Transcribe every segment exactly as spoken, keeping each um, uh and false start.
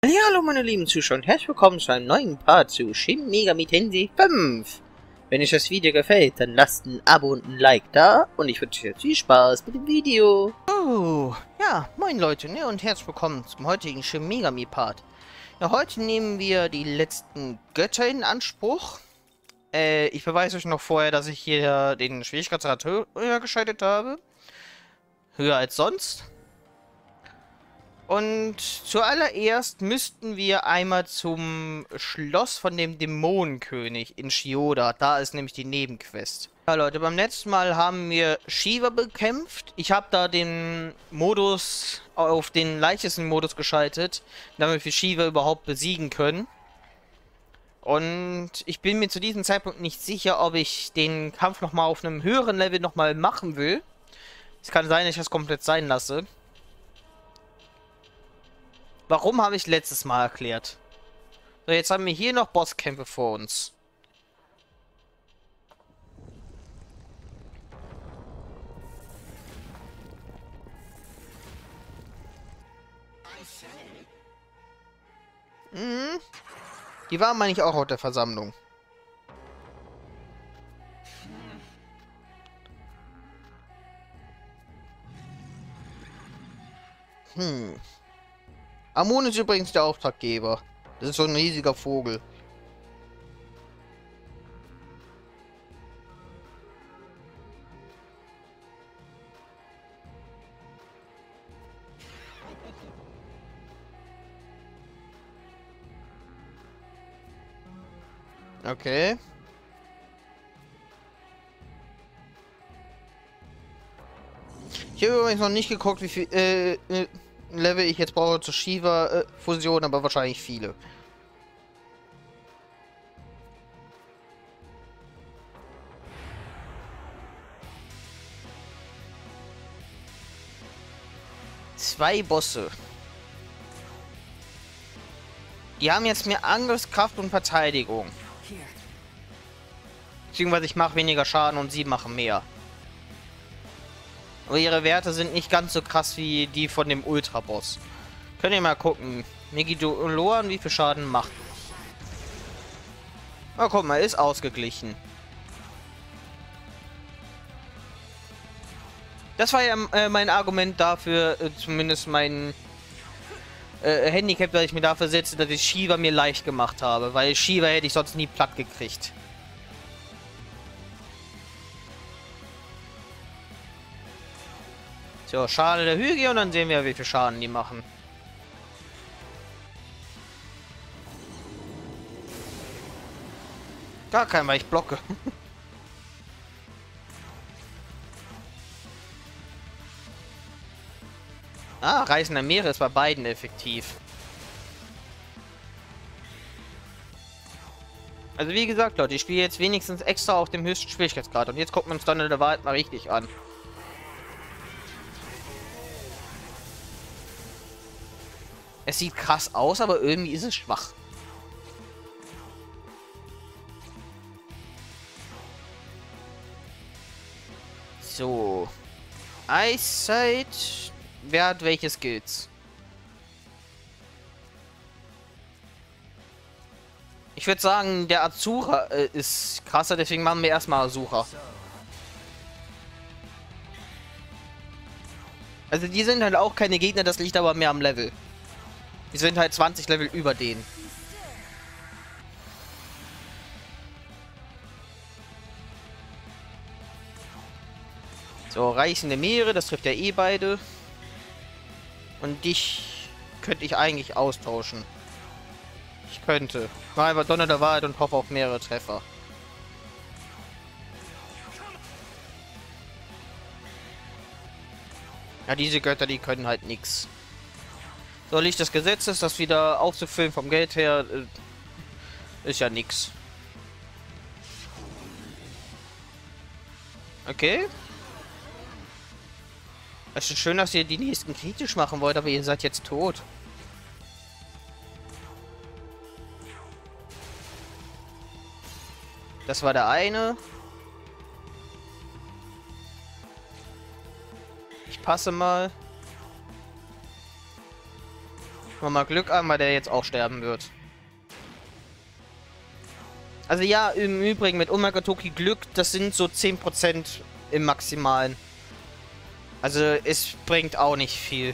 Hallo meine lieben Zuschauer und herzlich willkommen zu einem neuen Part zu Shin Megami Tensei fünf. Wenn euch das Video gefällt, dann lasst ein Abo und ein Like da und ich wünsche euch viel Spaß mit dem Video. Oh, ja, moin Leute, ne, und herzlich willkommen zum heutigen Shin Megami Part. Ja, heute nehmen wir die letzten Götter in Anspruch. Äh, ich beweise euch noch vorher, dass ich hier den Schwierigkeitsgrad höher geschaltet habe. Höher als sonst. Und zuallererst müssten wir einmal zum Schloss von dem Dämonenkönig in Chiyoda. Da ist nämlich die Nebenquest. Ja, Leute, beim letzten Mal haben wir Shiva bekämpft. Ich habe da den Modus auf den leichtesten Modus geschaltet, damit wir Shiva überhaupt besiegen können. Und ich bin mir zu diesem Zeitpunkt nicht sicher, ob ich den Kampf nochmal auf einem höheren Level nochmal machen will. Es kann sein, dass ich das komplett sein lasse. Warum habe ich letztes Mal erklärt? So, jetzt haben wir hier noch Bosskämpfe vor uns. Hm. Die waren, meine ich, auch auf der Versammlung. Hm. Amon ist übrigens der Auftraggeber. Das ist so ein riesiger Vogel. Okay. Ich habe übrigens noch nicht geguckt, wie viel äh, äh, Level ich jetzt brauche zur Shiva-Fusion, äh, aber wahrscheinlich viele. Zwei Bosse. Die haben jetzt mehr Angriffskraft und Verteidigung. Beziehungsweise ich mache weniger Schaden und sie machen mehr. Aber ihre Werte sind nicht ganz so krass wie die von dem Ultra-Boss. Könnt ihr mal gucken. Megidoloan, wie viel Schaden macht. Na, guck mal, ist ausgeglichen. Das war ja äh, mein Argument dafür, äh, zumindest mein äh, Handicap, das ich mir dafür setze, dass ich Shiva mir leicht gemacht habe. Weil Shiva hätte ich sonst nie platt gekriegt. So, Schale der Hügel und dann sehen wir, wie viel Schaden die machen. Gar kein, weil ich blocke. Ah, Reißen der Meere ist bei beiden effektiv. Also wie gesagt, Leute, ich spiele jetzt wenigstens extra auf dem höchsten Schwierigkeitsgrad. Und jetzt gucken wir uns dann in der Wahrheit mal richtig an. Es sieht krass aus, aber irgendwie ist es schwach. So. Eyesight. Wer hat welche Skills? Ich würde sagen, der Azura äh, ist krasser, deswegen machen wir erstmal Azura. Also die sind halt auch keine Gegner, das liegt aber mehr am Level. Die sind halt zwanzig Level über denen. So, reißende Meere, das trifft ja eh beide. Und dich könnte ich eigentlich austauschen. Ich könnte. Ich mache einfach Donner der Wahrheit und hoffe auf mehrere Treffer. Ja, diese Götter, die können halt nichts. So, Licht des Gesetzes, das wieder aufzufüllen vom Geld her, äh, ist ja nix. Okay. Es ist schön, dass ihr die nächsten kritisch machen wollt, aber ihr seid jetzt tot. Das war der eine. Ich passe mal. wir mal Glück an, weil der jetzt auch sterben wird. Also ja, im Übrigen mit Umagatoki Glück, das sind so zehn Prozent im Maximalen. Also es bringt auch nicht viel.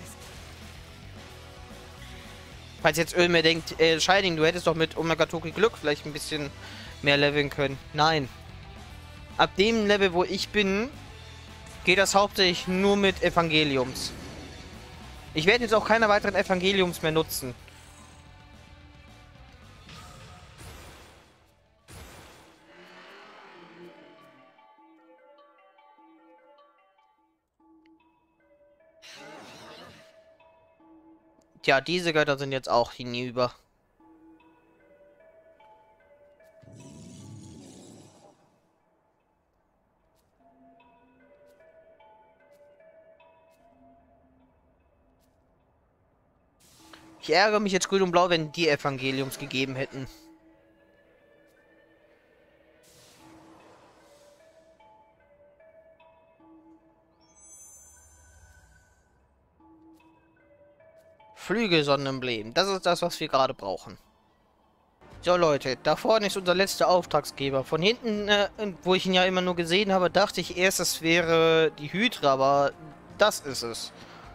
Falls jetzt irgendwer denkt, äh, Shining, du hättest doch mit Umagatoki Glück vielleicht ein bisschen mehr leveln können. Nein. Ab dem Level, wo ich bin, geht das hauptsächlich nur mit Evangeliums. Ich werde jetzt auch keine weiteren Evangeliums mehr nutzen. Tja, diese Götter sind jetzt auch hinüber. Ich ärgere mich jetzt grün und blau, wenn die Evangeliums gegeben hätten. Flügelsonnenemblem. Das ist das, was wir gerade brauchen. So, Leute. Da vorne ist unser letzter Auftragsgeber. Von hinten, äh, wo ich ihn ja immer nur gesehen habe, dachte ich erst, es wäre die Hydra, aber das ist es.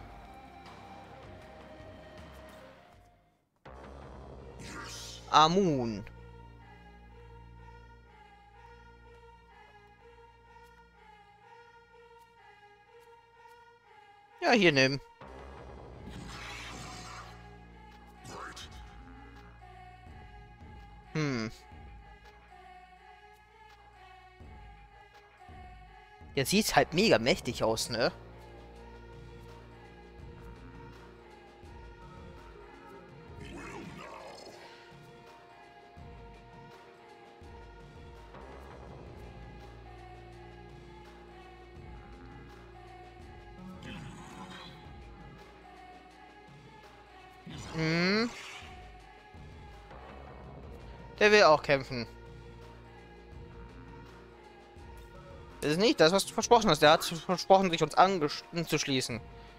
Amun. Ja, hier nimm. Hm. Der sieht halt mega mächtig aus, ne? Hm. Der will auch kämpfen. Das ist nicht das, was du versprochen hast. Der hat versprochen, sich uns anzuschließen.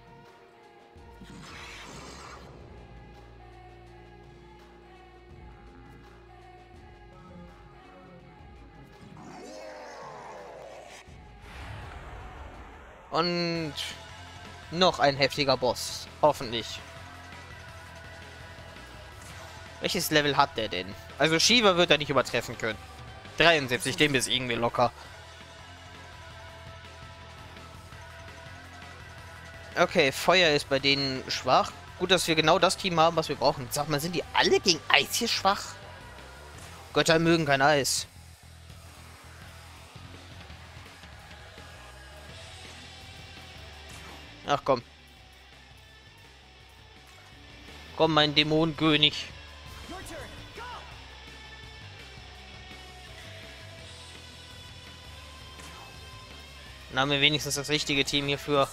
Und noch ein heftiger Boss. Hoffentlich. Welches Level hat der denn? Also Shiva wird er nicht übertreffen können. dreiundsiebzig, den besiegen wir locker. Okay, Feuer ist bei denen schwach. Gut, dass wir genau das Team haben, was wir brauchen. Sag mal, sind die alle gegen Eis hier schwach? Götter mögen kein Eis. Ach komm. Komm, mein Dämonenkönig. Dann haben wir wenigstens das richtige Team hierfür.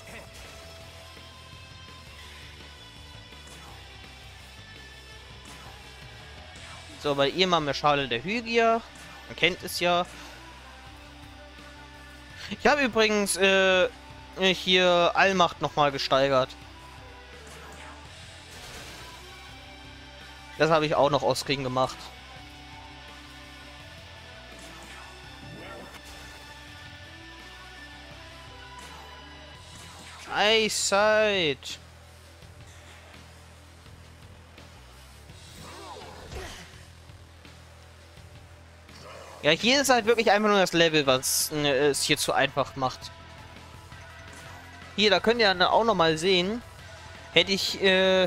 So, bei ihr machen wir Schale der Hygia. Man kennt es ja. Ich habe übrigens äh, hier Allmacht nochmal gesteigert. Das habe ich auch noch aus Kriegen gemacht. Eyesight. Ja, hier ist halt wirklich einfach nur das Level, was äh, es hier zu einfach macht. Hier, da könnt ihr auch noch mal sehen, hätte ich äh,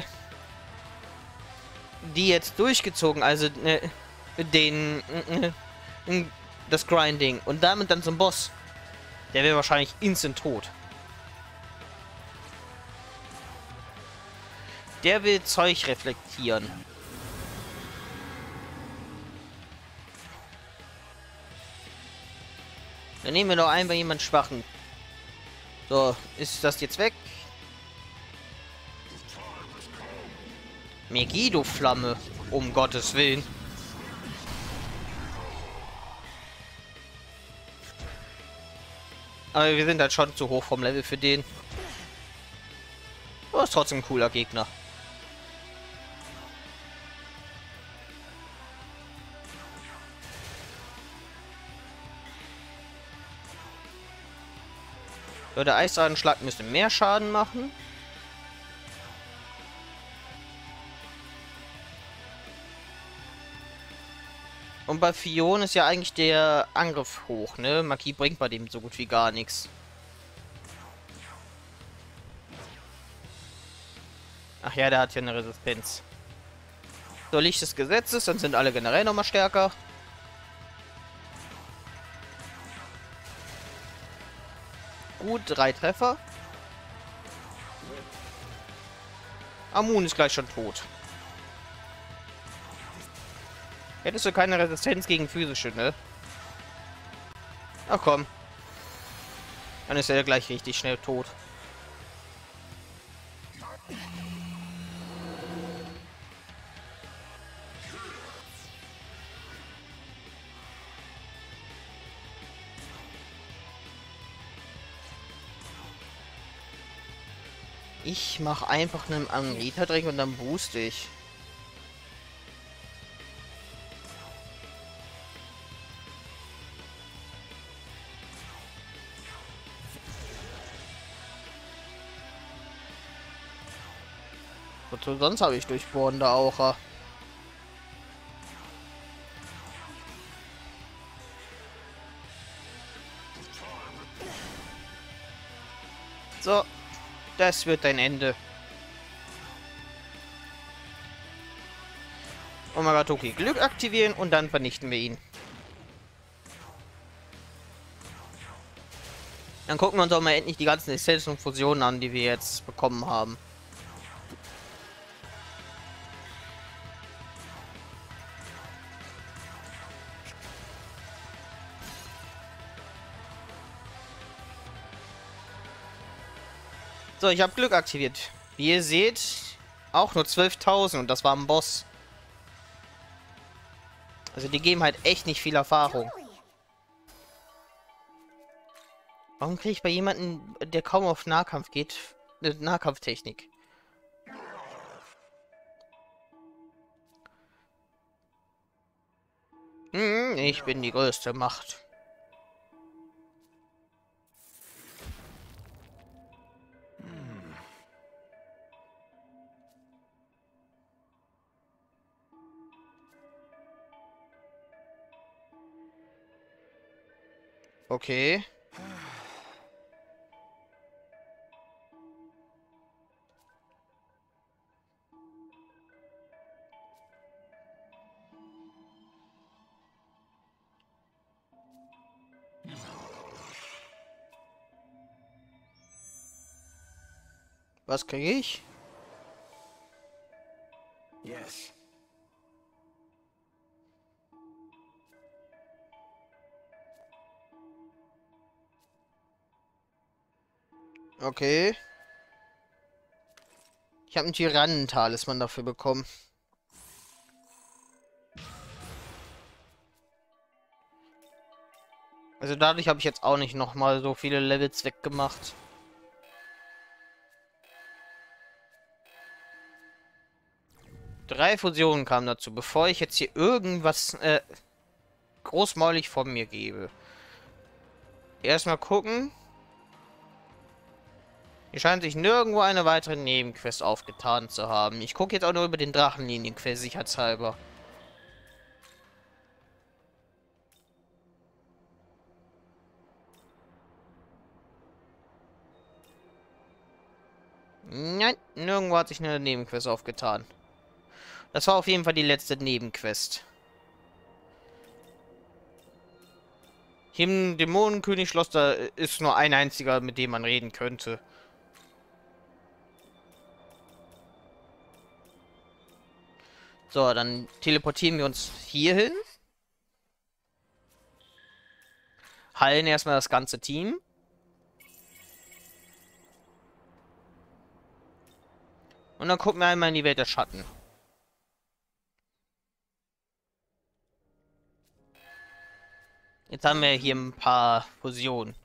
die jetzt durchgezogen, also äh, den äh, das Grinding und damit dann zum Boss, der wäre wahrscheinlich instant tot. Der will Zeug reflektieren. Dann nehmen wir doch einfach jemanden Schwachen. So, ist das jetzt weg? Megiddo-Flamme. Um Gottes Willen. Aber wir sind halt schon zu hoch vom Level für den. Aber ist trotzdem ein cooler Gegner. So, der Eisdrachenschlag müsste mehr Schaden machen. Und bei Fion ist ja eigentlich der Angriff hoch, ne? Magie bringt bei dem so gut wie gar nichts. Ach ja, der hat ja eine Resistenz. So, Licht des Gesetzes, dann sind alle generell nochmal stärker. Gut, drei Treffer. Amun ist gleich schon tot. Hättest du keine Resistenz gegen physische, ne? Ach komm. Dann ist er gleich richtig schnell tot. Ich mache einfach einen Amrita-Drink und dann booste ich. Wozu sonst habe ich durchbohrende Aura? So, das wird dein Ende. Omagatoki Glück aktivieren und dann vernichten wir ihn. Dann gucken wir uns auch mal endlich die ganzen Essenzen und Fusionen an, die wir jetzt bekommen haben. So, ich habe Glück aktiviert. Wie ihr seht, auch nur zwölftausend und das war ein Boss. Also die geben halt echt nicht viel Erfahrung. Warum kriege ich bei jemandem, der kaum auf Nahkampf geht, eine Nahkampftechnik? Hm, ich bin die größte Macht. Okay. Was kriege ich? Yes. Okay. Ich habe einen Tyrannentalisman dafür bekommen. Also dadurch habe ich jetzt auch nicht noch mal so viele Levels weggemacht. Drei Fusionen kamen dazu, bevor ich jetzt hier irgendwas äh, großmäulig von mir gebe. Erstmal gucken. Hier scheint sich nirgendwo eine weitere Nebenquest aufgetan zu haben. Ich gucke jetzt auch nur über den Drachenlinienquest sicherheitshalber. Nein, nirgendwo hat sich eine Nebenquest aufgetan. Das war auf jeden Fall die letzte Nebenquest. Hier im Dämonenkönig-Schloss, da ist nur ein einziger, mit dem man reden könnte. So, dann teleportieren wir uns hier hin. Heilen erstmal das ganze Team. Und dann gucken wir einmal in die Welt der Schatten. Jetzt haben wir hier ein paar Fusionen.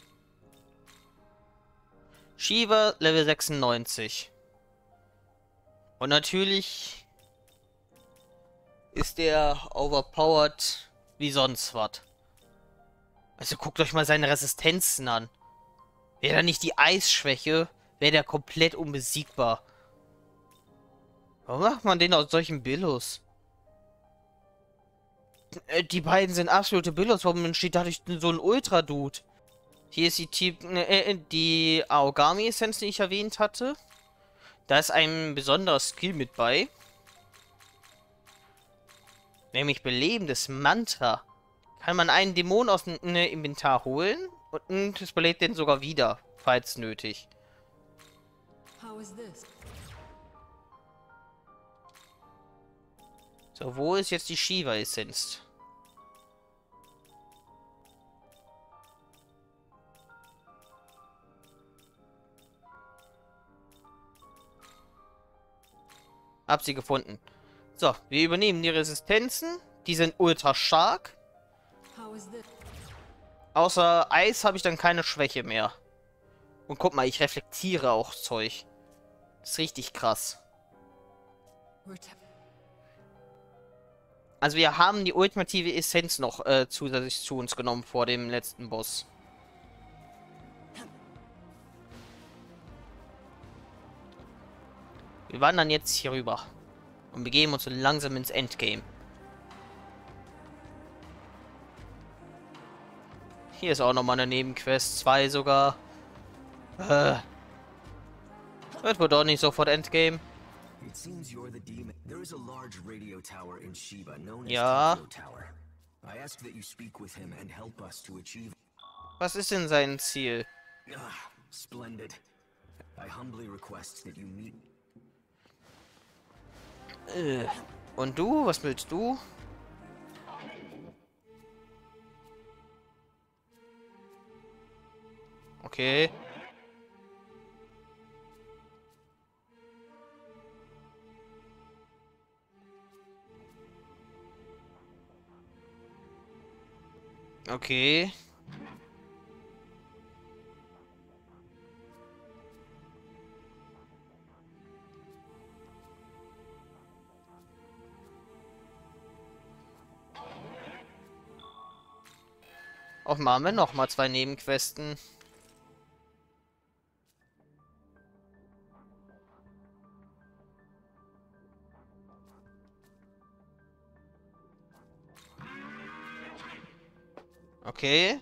Shiva, Level sechsundneunzig. Und natürlich ist der overpowered wie sonst was. Also guckt euch mal seine Resistenzen an. Wäre da nicht die Eisschwäche, wäre der komplett unbesiegbar. Warum macht man den aus solchen Billos? Äh, Die beiden sind absolute Billos. Warum entsteht dadurch so ein Ultra-Dude? Hier ist die, Typ, äh, die Aogami-Essenz, die ich erwähnt hatte. Da ist ein besonderer Skill mit bei. Nämlich belebendes Mantra. Kann man einen Dämon aus dem ne, Inventar holen und es belebt den sogar wieder, falls nötig. So, wo ist jetzt die Shiva-Essenz? Hab sie gefunden. So, wir übernehmen die Resistenzen. Die sind ultra stark. Außer Eis habe ich dann keine Schwäche mehr. Und guck mal, ich reflektiere auch Zeug. Das ist richtig krass. Also wir haben die ultimative Essenz noch äh, zusätzlich zu uns genommen vor dem letzten Boss. Wir wandern jetzt hier rüber. Und begeben uns so langsam ins Endgame. Hier ist auch nochmal eine Nebenquest. Zwei sogar. Äh. Wird wohl doch nicht sofort Endgame. Ja. Was ist denn sein Ziel? Äh. Und du? Was willst du? Okay. Okay. Auch machen wir noch mal zwei Nebenquesten. Okay.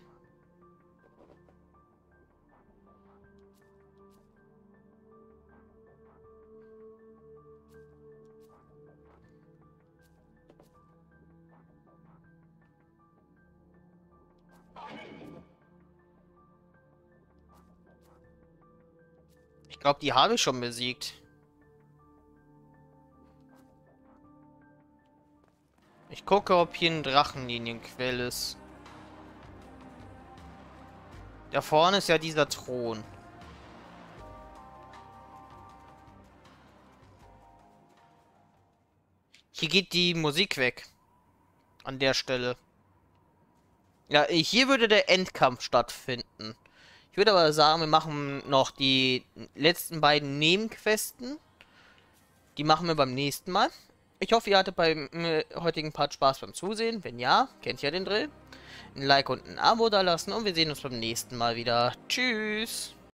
Ich glaube, die habe ich schon besiegt. Ich gucke, ob hier ein Drachenlinienquell ist. Da vorne ist ja dieser Thron. Hier geht die Musik weg. An der Stelle. Ja, hier würde der Endkampf stattfinden. Ich würde aber sagen, wir machen noch die letzten beiden Nebenquesten. Die machen wir beim nächsten Mal. Ich hoffe, ihr hattet beim äh, heutigen Part Spaß beim Zusehen. Wenn ja, kennt ihr ja den Drill. Ein Like und ein Abo da lassen und wir sehen uns beim nächsten Mal wieder. Tschüss!